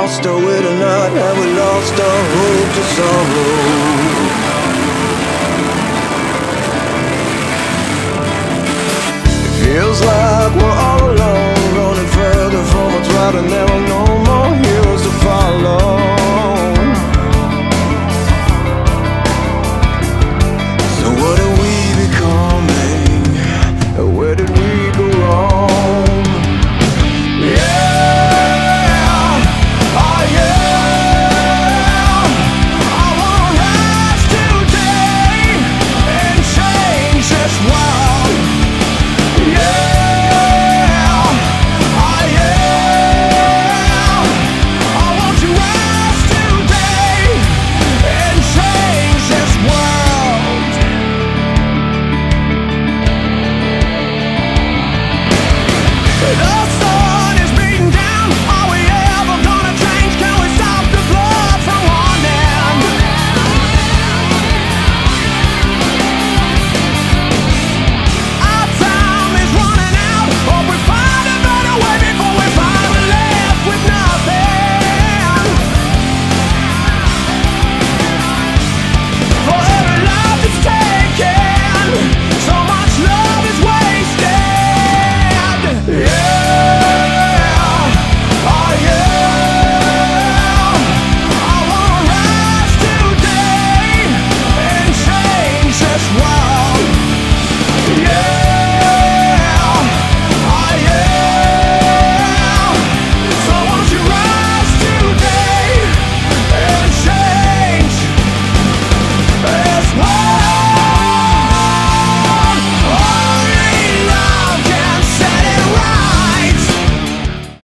lost or with or not? Have we lost our hope to sorrow? Feels like we're all alone, running further from what's right and never